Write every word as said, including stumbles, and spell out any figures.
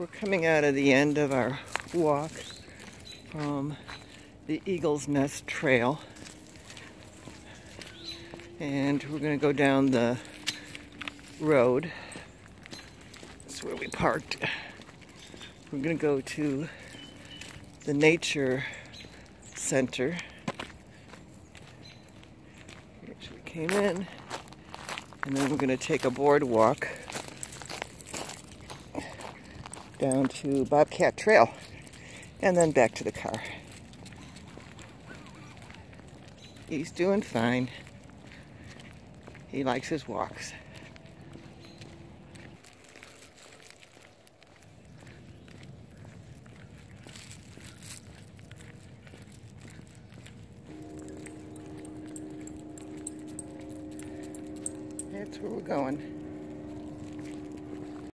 We're coming out of the end of our walk from the Eagle's Nest Trail, and we're going to go down the road. That's where we parked. We're going to go to the nature center, which we came in, and then we're going to take a boardwalk down to Bobcat Trail, and then back to the car. He's doing fine. He likes his walks. That's where we're going.